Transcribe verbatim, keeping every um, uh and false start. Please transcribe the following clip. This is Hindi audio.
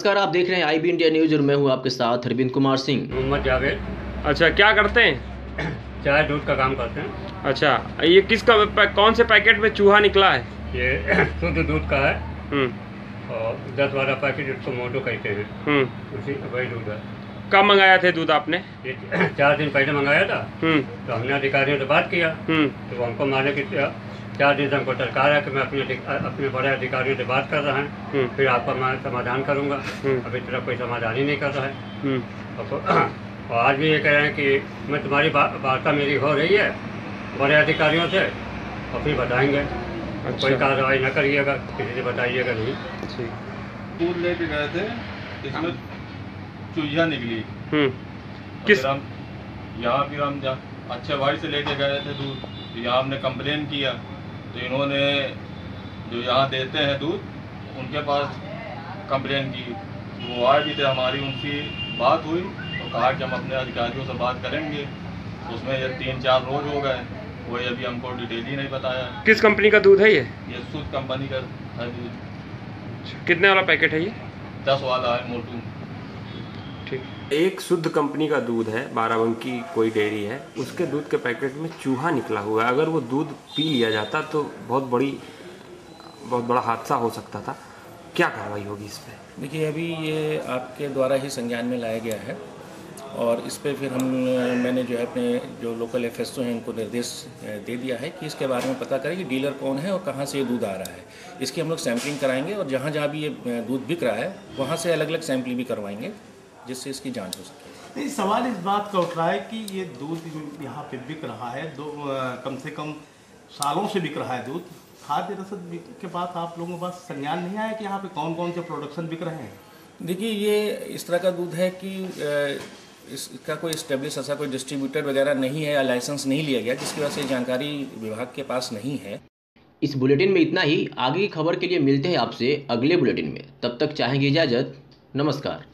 नमस्कार, आप देख रहे हैं आई बी इंडिया न्यूज और मैं हूं आपके साथ अरविंद कुमार सिंह। मोहम्मद जावेद। अच्छा, क्या करते हैं? चाय दूध का काम करते हैं। अच्छा, ये किसका कौन से पैकेट में चूहा निकला है? ये शुद्ध दूध का है हम्म। और दस बारह पैकेट इसको मोटो कहते हैं। हम्म। उसी वही दूध है। कब मंगाया थे दूध आपने? ये चार दिन पहले मंगाया था। हम्म। तो हमने अधिकारियों से बात किया। हम्म। तो वो हमको माने कि चार दिन से हमको सरकार है कि मैं अपने अपने बड़े अधिकारियों से बात कर रहा है, फिर आपका मैं समाधान करूँगा। अभी तरफ कोई समाधान ही नहीं कर रहा है। और आज भी ये कह रहे हैं कि मैं तुम्हारी वार्ता मेरी हो रही है बड़े अधिकारियों से और फिर बताएंगे। अच्छा। कोई कार्रवाई न करिएगा, किसी से बताइएगा नहीं। दूध लेके गए थे, इसमें चूहिया निकली। किस हम यहाँ फिर हम अच्छे भाई से लेके गए थे दूध, तो यहाँ हमने कंप्लेन किया तो इन्होंने जो यहाँ देते हैं दूध उनके पास कंप्लेन की। वो आए भी थे, हमारी उनकी बात हुई तो कहा कि हम अपने अधिकारियों से बात करेंगे। उसमें ये तीन चार रोज हो गए, वही अभी हमको डिटेल ही नहीं बताया। किस कंपनी का दूध है ये? ये शुद्ध कंपनी का है दूध। कितने वाला पैकेट है ये? दस वाला है मोटू। ठीक। एक शुद्ध कंपनी का दूध है, बाराबंकी कोई डेयरी है, उसके दूध के पैकेट में चूहा निकला हुआ है। अगर वो दूध पी लिया जाता तो बहुत बड़ी बहुत बड़ा हादसा हो सकता था। क्या कार्रवाई होगी इस पर? देखिए, अभी ये आपके द्वारा ही संज्ञान में लाया गया है और इस पर फिर हम मैंने जो है अपने जो लोकल एफ एस ओ हैं उनको निर्देश दे दिया है कि इसके बारे में पता करें कि डीलर कौन है और कहाँ से ये दूध आ रहा है। इसकी हम लोग सैम्पलिंग कराएंगे और जहाँ जहाँ भी ये दूध बिक रहा है वहाँ से अलग अलग सैम्पलिंग भी करवाएंगे जिससे इसकी जाँच हो सके। नहीं, सवाल इस बात का उठ रहा है कि ये दूध यहाँ पे बिक रहा है, दो कम से कम सालों से बिक रहा है दूध। खाद्य रसद के बाद आप लोगों के पास संज्ञान नहीं आया कि यहाँ पे कौन कौन से प्रोडक्शन बिक रहे हैं? देखिए, ये इस तरह का दूध है कि इसका कोई स्टेब्लिश ऐसा कोई डिस्ट्रीब्यूटर वगैरह नहीं है या लाइसेंस नहीं लिया गया, जिसकी वजह से जानकारी विभाग के पास नहीं है। इस बुलेटिन में इतना ही। आगे की खबर के लिए मिलते हैं आपसे अगले बुलेटिन में। तब तक चाहेंगे इजाज़त। नमस्कार।